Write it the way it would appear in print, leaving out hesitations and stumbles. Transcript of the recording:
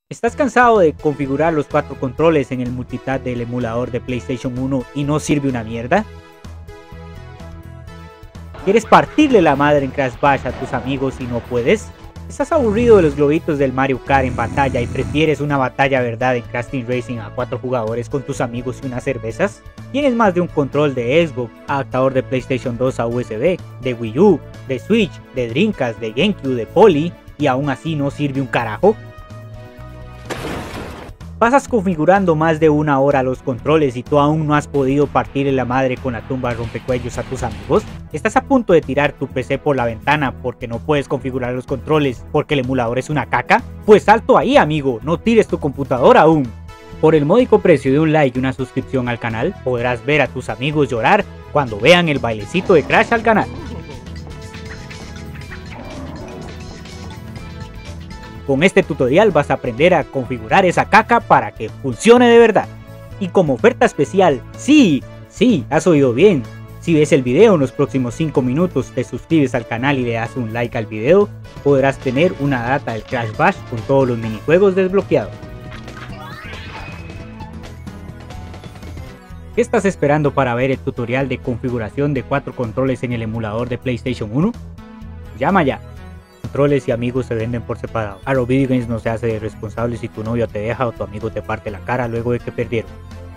¿Estás cansado de configurar los 4 controles en el multitap del emulador de PlayStation 1 y no sirve una mierda? ¿Quieres partirle la madre en Crash Bash a tus amigos y no puedes? ¿Estás aburrido de los globitos del Mario Kart en batalla y prefieres una batalla verdad en Crash Team Racing a 4 jugadores con tus amigos y unas cervezas? ¿Tienes más de un control de Xbox, adaptador de PlayStation 2 a USB, de Wii U, de Switch, de Dreamcast, de GameCube, de Poly y aún así no sirve un carajo? Pasas configurando más de una hora los controles y tú aún no has podido partirle la madre con la tumba rompecuellos a tus amigos. ¿Estás a punto de tirar tu PC por la ventana porque no puedes configurar los controles porque el emulador es una caca? Pues salto ahí, amigo, no tires tu computadora aún. Por el módico precio de un like y una suscripción al canal, podrás ver a tus amigos llorar cuando vean el bailecito de Crash al canal. Con este tutorial vas a aprender a configurar esa caca para que funcione de verdad. Y como oferta especial, sí, has oído bien. Si ves el video en los próximos 5 minutos, te suscribes al canal y le das un like al video, podrás tener una data del Crash Bash con todos los minijuegos desbloqueados. ¿Qué estás esperando para ver el tutorial de configuración de 4 controles en el emulador de PlayStation 1? Llama ya. Controles y amigos se venden por separado. Arrow Video Games no se hace responsable si tu novio te deja o tu amigo te parte la cara luego de que perdieron.